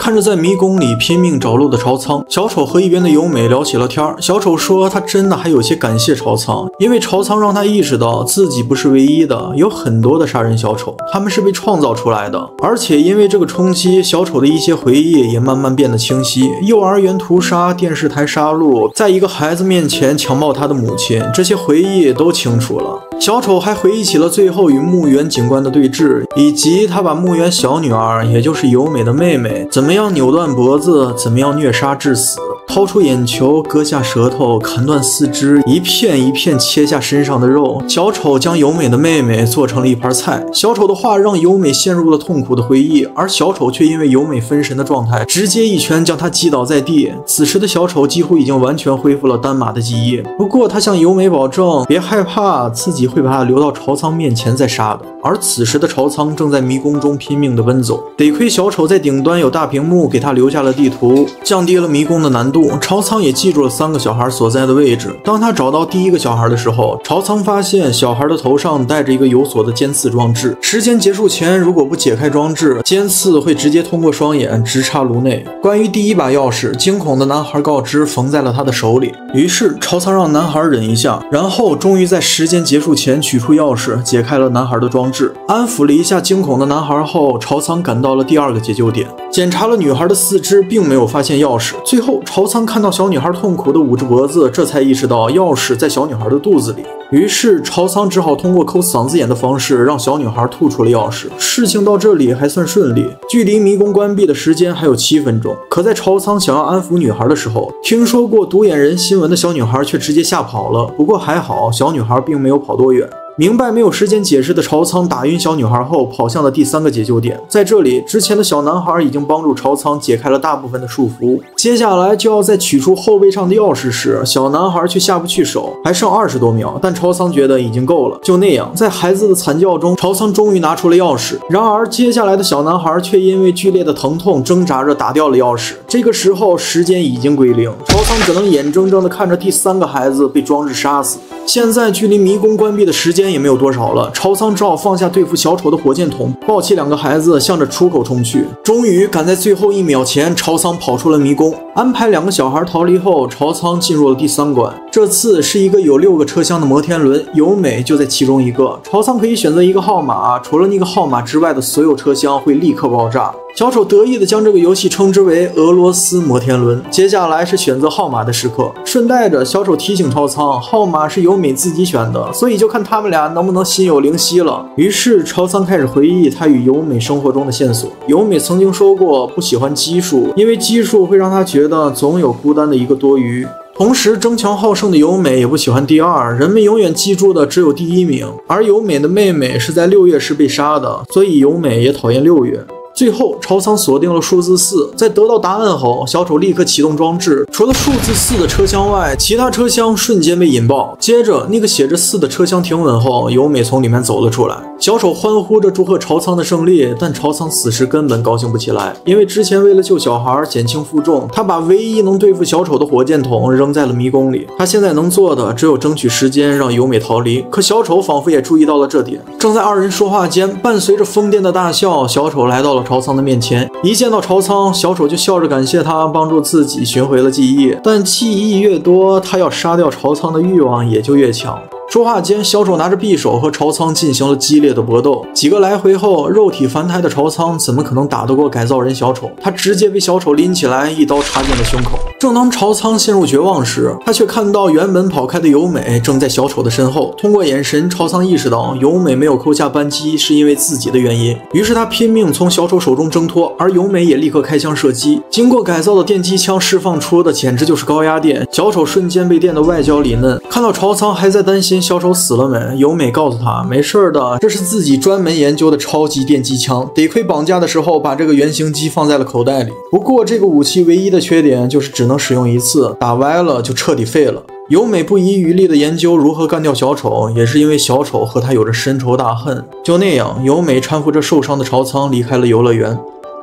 看着在迷宫里拼命找路的朝仓，小丑和一边的由美聊起了天儿。小丑说他真的还有些感谢朝仓，因为朝仓让他意识到自己不是唯一的，有很多的杀人小丑，他们是被创造出来的。而且因为这个冲击，小丑的一些回忆也慢慢变得清晰，幼儿园屠杀、电视台杀戮，在一个孩子面前强暴他的母亲，这些回忆都清楚了。小丑还回忆起了最后与木原警官的对峙，以及他把木原小女儿，也就是由美的妹妹，怎么样扭断脖子，怎么样虐杀致死，掏出眼球，割下舌头，砍断四肢，一片一片切下身上的肉。小丑将由美的妹妹做成了一盘菜。小丑的话让由美陷入了痛苦的回忆，而小丑却因为由美分神的状态，直接一拳将她击倒在地。此时的小丑几乎已经完全恢复了丹马的记忆，不过他向由美保证，别害怕，自己会把他留到朝仓面前再杀的。而此时的朝仓正在迷宫中拼命地奔走，得亏小丑在顶端有大屏幕给他留下了地图，降低了迷宫的难度。朝仓也记住了3个小孩所在的位置。当他找到第1个小孩的时候，朝仓发现小孩的头上戴着一个有锁的尖刺装置，时间结束前如果不解开装置，尖刺会直接通过双眼直插颅内。关于第1把钥匙，惊恐的男孩告知缝在了他的手里。于是朝仓让男孩忍一下，然后终于在时间结束前取出钥匙，解开了男孩的装置。安抚了一下惊恐的男孩后，朝仓赶到了第2个解救点，检查了女孩的四肢，并没有发现钥匙。最后朝仓看到小女孩痛苦地捂着脖子，这才意识到钥匙在小女孩的肚子里。于是朝仓只好通过抠嗓子眼的方式让小女孩吐出了钥匙。事情到这里还算顺利，距离迷宫关闭的时间还有7分钟。可在朝仓想要安抚女孩的时候，听说过独眼人新闻的小女孩却直接吓跑了。不过还好，小女孩并没有跑多远。明白没有时间解释的朝仓打晕小女孩后，跑向了第3个解救点。在这里，之前的小男孩已经帮助朝仓解开了大部分的束缚，接下来就要再取出后背上的钥匙时，小男孩却下不去手，还剩20多秒，但朝仓觉得已经够了。就那样，在孩子的惨叫中，朝仓终于拿出了钥匙。然而接下来的小男孩却因为剧烈的疼痛挣扎着打掉了钥匙。这个时候时间已经归零，朝仓只能眼睁睁地看着第3个孩子被装置杀死。现在距离迷宫关闭的时间也没有多少了，朝仓只好放下对付小丑的火箭筒，抱起2个孩子向着出口冲去。终于赶在最后1秒前，朝仓跑出了迷宫。安排2个小孩逃离后，朝仓进入了第3关。这次是一个有6个车厢的摩天轮，由美就在其中一个。朝仓可以选择一个号码，除了那个号码之外的所有车厢会立刻爆炸。小丑得意地将这个游戏称之为俄罗斯摩天轮。接下来是选择号码的时刻，顺带着小丑提醒朝仓，号码是由美自己选的，所以就看他们俩能不能心有灵犀了。于是朝仓开始回忆他与由美生活中的线索。由美曾经说过不喜欢奇数，因为奇数会让他觉得总有孤单的一个多余。同时争强好胜的由美也不喜欢第2，人们永远记住的只有第1名。而由美的妹妹是在6月时被杀的，所以由美也讨厌6月。最后朝仓锁定了数字4，在得到答案后，小丑立刻启动装置，除了数字4的车厢外，其他车厢瞬间被引爆。接着那个写着4的车厢停稳后，由美从里面走了出来。小丑欢呼着祝贺朝仓的胜利，但朝仓此时根本高兴不起来，因为之前为了救小孩减轻负重，他把唯一能对付小丑的火箭筒扔在了迷宫里。他现在能做的只有争取时间让由美逃离。可小丑仿佛也注意到了这点，正在2人说话间，伴随着疯癫的大笑，小丑来到了朝仓的面前。一见到朝仓，小丑就笑着感谢他帮助自己寻回了记忆，但记忆越多，他要杀掉朝仓的欲望也就越强。说话间，小丑拿着匕首和朝仓进行了激烈的搏斗。几个来回后，肉体凡胎的朝仓怎么可能打得过改造人小丑？他直接被小丑拎起来，一刀插进了胸口。正当朝仓陷入绝望时，他却看到原本跑开的由美正在小丑的身后。通过眼神，朝仓意识到由美没有扣下扳机是因为自己的原因，于是他拼命从小丑手中挣脱，而由美也立刻开枪射击。经过改造的电击枪释放出的简直就是高压电，小丑瞬间被电得外焦里嫩。看到朝仓还在担心小丑死了没，由美告诉他没事的，这是自己专门研究的超级电击枪，得亏绑架的时候把这个原型机放在了口袋里。不过这个武器唯一的缺点就是只能使用1次，打歪了就彻底废了。由美不遗余力地研究如何干掉小丑，也是因为小丑和他有着深仇大恨。就那样，由美搀扶着受伤的朝仓离开了游乐园。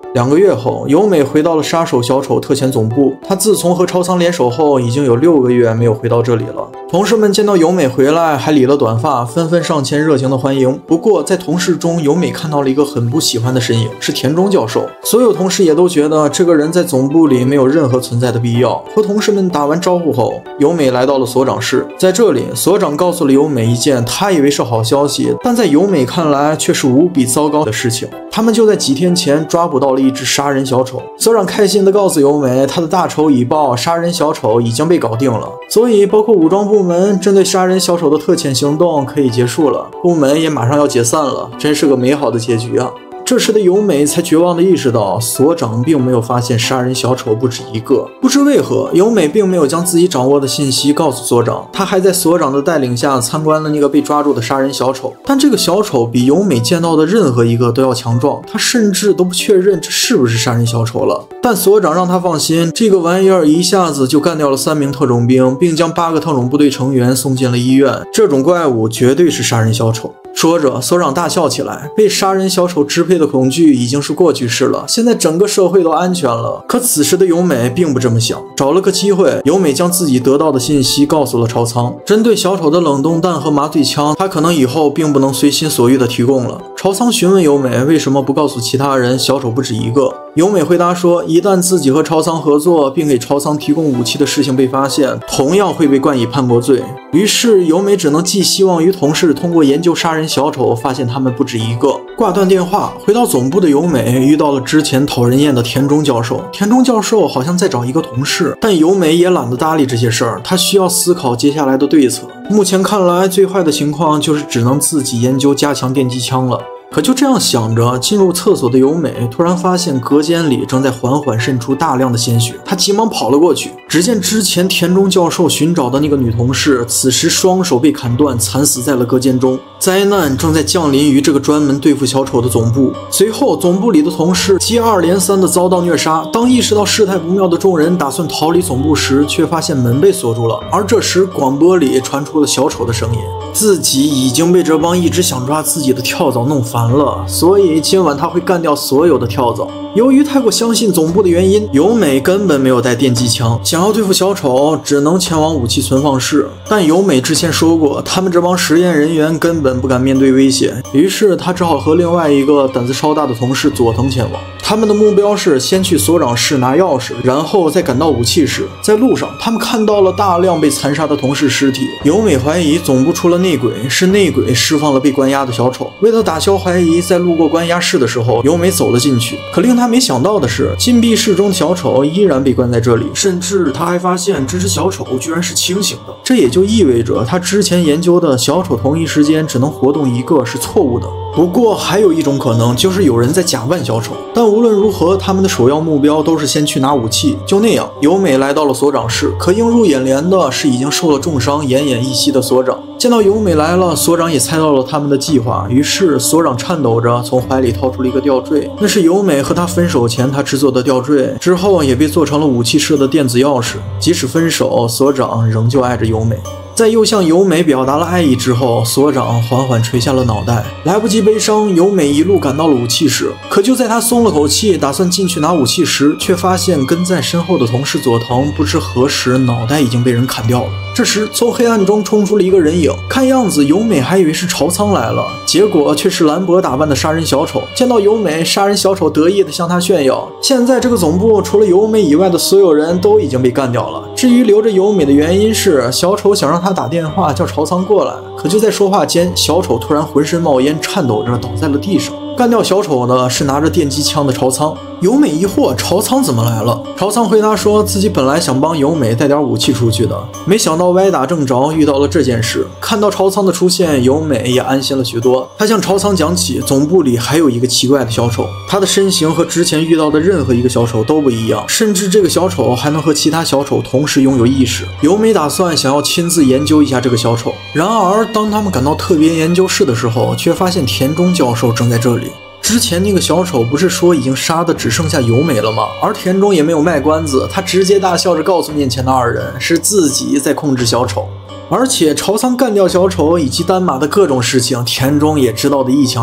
2个月后，由美回到了杀手小丑特遣总部。她自从和朝仓联手后，已经有6个月没有回到这里了。同事们见到由美回来，还理了短发，纷纷上前热情的欢迎。不过，在同事中，由美看到了一个很不喜欢的身影，是田中教授。所有同事也都觉得这个人在总部里没有任何存在的必要。和同事们打完招呼后，由美来到了所长室。在这里，所长告诉了由美一件他以为是好消息，但在由美看来却是无比糟糕的事情。他们就在几天前抓捕到了一只杀人小丑。所长开心地告诉由美，他的大仇已报，杀人小丑已经被搞定了，所以包括武装部门针对杀人小丑的特遣行动可以结束了，部门也马上要解散了，真是个美好的结局啊！这时的由美才绝望地意识到，所长并没有发现杀人小丑不止一个。不知为何，由美并没有将自己掌握的信息告诉所长，她还在所长的带领下参观了那个被抓住的杀人小丑。但这个小丑比由美见到的任何一个都要强壮，她甚至都不确认这是不是杀人小丑了。但所长让她放心，这个玩意儿一下子就干掉了3名特种兵，并将8个特种部队成员送进了医院。这种怪物绝对是杀人小丑。说着，所长大笑起来。被杀人小丑支配的恐惧已经是过去式了，现在整个社会都安全了。可此时的由美并不这么想，找了个机会，由美将自己得到的信息告诉了朝仓。针对小丑的冷冻弹和麻醉枪，他可能以后并不能随心所欲地提供了。朝仓询问由美为什么不告诉其他人小丑不止一个。由美回答说，一旦自己和朝仓合作并给朝仓提供武器的事情被发现，同样会被冠以叛国罪。于是由美只能寄希望于同事通过研究杀人小丑发现他们不止一个。挂断电话，回到总部的由美遇到了之前讨人厌的田中教授。田中教授好像在找一个同事，但由美也懒得搭理这些事儿，她需要思考接下来的对策。目前看来，最坏的情况就是只能自己研究加强电击枪了。可就这样想着，进入厕所的由美突然发现隔间里正在缓缓渗出大量的鲜血，她急忙跑了过去。只见之前田中教授寻找的那个女同事，此时双手被砍断，惨死在了隔间中。灾难正在降临于这个专门对付小丑的总部。随后，总部里的同事接二连三地遭到虐杀。当意识到事态不妙的众人打算逃离总部时，却发现门被锁住了。而这时，广播里传出了小丑的声音：自己已经被这帮一直想抓自己的跳蚤弄烦了，所以今晚他会干掉所有的跳蚤。由于太过相信总部的原因，由美根本没有带电击枪，想要对付小丑，只能前往武器存放室。但由美之前说过，他们这帮实验人员根本不敢面对危险，于是他只好和另外一个胆子稍大的同事佐藤前往。他们的目标是先去所长室拿钥匙，然后再赶到武器室。在路上，他们看到了大量被残杀的同事尸体。由美怀疑总部出了内鬼，是内鬼释放了被关押的小丑。为了打消怀疑，在路过关押室的时候，由美走了进去。可令他没想到的是，禁闭室中的小丑依然被关在这里，甚至他还发现这只小丑居然是清醒的。这也就意味着他之前研究的小丑同一时间只能活动一个是错误的。不过还有一种可能，就是有人在假扮小丑。但无论如何，他们的首要目标都是先去拿武器。就那样，由美来到了所长室，可映入眼帘的是已经受了重伤、奄奄一息的所长。见到由美来了，所长也猜到了他们的计划，于是所长颤抖着从怀里掏出了一个吊坠，那是由美和他分手前他制作的吊坠，之后也被做成了武器室的电子钥匙。即使分手，所长仍旧爱着由美。在又向由美表达了爱意之后，所长缓缓垂下了脑袋。来不及悲伤，由美一路赶到了武器室。可就在他松了口气，打算进去拿武器时，却发现跟在身后的同事佐藤不知何时脑袋已经被人砍掉了。这时，从黑暗中冲出了一个人影，看样子由美还以为是朝仓来了，结果却是兰博打扮的杀人小丑。见到由美，杀人小丑得意地向他炫耀，现在这个总部除了由美以外的所有人都已经被干掉了。至于留着由美的原因是，小丑想让他打电话叫朝仓过来。可就在说话间，小丑突然浑身冒烟，颤抖着倒在了地上。干掉小丑的是拿着电击枪的朝仓。由美疑惑朝仓怎么来了，朝仓回答说自己本来想帮由美带点武器出去的，没想到歪打正着遇到了这件事。看到朝仓的出现，由美也安心了许多。她向朝仓讲起总部里还有一个奇怪的小丑，他的身形和之前遇到的任何一个小丑都不一样，甚至这个小丑还能和其他小丑同时拥有意识。由美打算想要亲自研究一下这个小丑，然而当他们赶到特别研究室的时候，却发现田中教授正在这里。之前那个小丑不是说已经杀的只剩下由美了吗？而田中也没有卖关子，他直接大笑着告诉面前的二人，是自己在控制小丑。而且朝仓干掉小丑以及丹马的各种事情，田中也知道的一清二楚。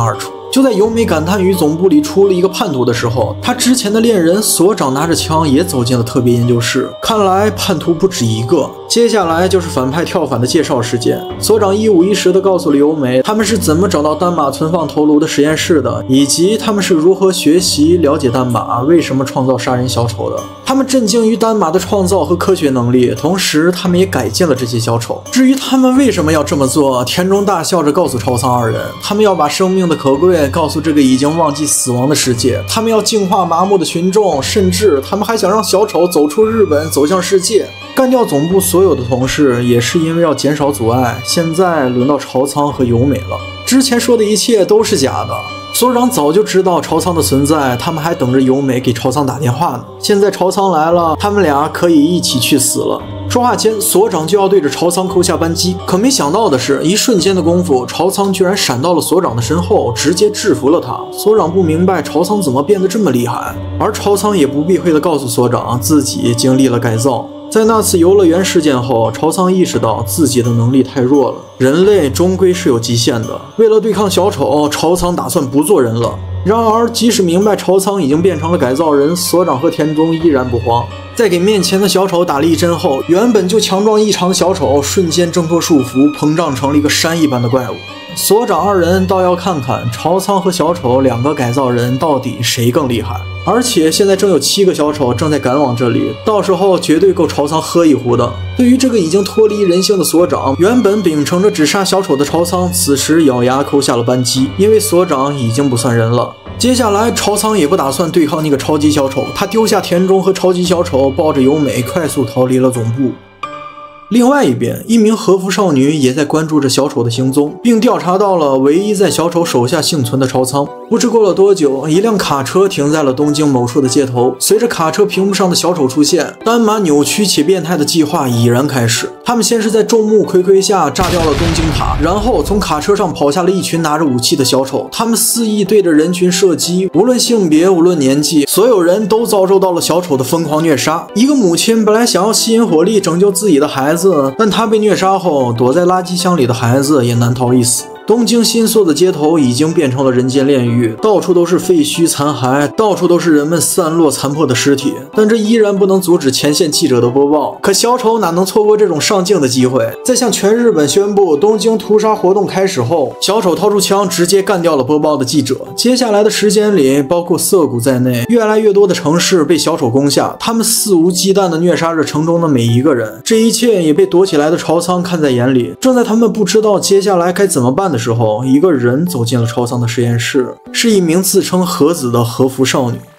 就在由美感叹于总部里出了一个叛徒的时候，他之前的恋人所长拿着枪也走进了特别研究室。看来叛徒不止一个。接下来就是反派跳反的介绍时间。所长一五一十地告诉了由美，他们是怎么找到丹马存放头颅的实验室的，以及他们是如何学习了解丹马为什么创造杀人小丑的。他们震惊于丹马的创造和科学能力，同时他们也改进了这些小丑。至于他们为什么要这么做，田中大笑着告诉朝仓二人，他们要把生命的可贵告诉这个已经忘记死亡的世界，他们要净化麻木的群众，甚至他们还想让小丑走出日本，走向世界。干掉总部所有的同事，也是因为要减少阻碍。现在轮到朝仓和由美了，之前说的一切都是假的。所长早就知道朝仓的存在，他们还等着由美给朝仓打电话呢。现在朝仓来了，他们俩可以一起去死了。说话间，所长就要对着朝仓扣下扳机，可没想到的是，一瞬间的功夫，朝仓居然闪到了所长的身后，直接制服了他。所长不明白朝仓怎么变得这么厉害，而朝仓也不避讳地告诉所长自己经历了改造。在那次游乐园事件后，朝仓意识到自己的能力太弱了，人类终归是有极限的。为了对抗小丑，朝仓打算不做人了。然而，即使明白朝仓已经变成了改造人，所长和田中依然不慌。在给面前的小丑打了一针后，原本就强壮异常的小丑瞬间挣脱束缚，膨胀成了一个山一般的怪物。所长二人倒要看看朝仓和小丑两个改造人到底谁更厉害。而且现在正有7个小丑正在赶往这里，到时候绝对够朝仓喝一壶的。对于这个已经脱离人性的所长，原本秉承着只杀小丑的朝仓，此时咬牙扣下了扳机，因为所长已经不算人了。接下来，朝仓也不打算对抗那个超级小丑，他丢下田中和超级小丑，抱着由美快速逃离了总部。另外一边，一名和服少女也在关注着小丑的行踪，并调查到了唯一在小丑手下幸存的朝仓。不知过了多久，一辆卡车停在了东京某处的街头。随着卡车屏幕上的小丑出现，丹马扭曲且变态的计划已然开始。他们先是在众目睽睽下炸掉了东京塔，然后从卡车上跑下了一群拿着武器的小丑。他们肆意对着人群射击，无论性别，无论年纪，所有人都遭受到了小丑的疯狂虐杀。一个母亲本来想要吸引火力拯救自己的孩子，但她被虐杀后，躲在垃圾箱里的孩子也难逃一死。东京新宿的街头已经变成了人间炼狱，到处都是废墟残骸，到处都是人们散落残破的尸体。但这依然不能阻止前线记者的播报。可小丑哪能错过这种上镜的机会？在向全日本宣布东京屠杀活动开始后，小丑掏出枪直接干掉了播报的记者。接下来的时间里，包括涩谷在内，越来越多的城市被小丑攻下，他们肆无忌惮地虐杀着城中的每一个人。这一切也被躲起来的朝仓看在眼里。正在他们不知道接下来该怎么办的时候，一个人走进了朝仓的实验室，是一名自称和子的和服少女。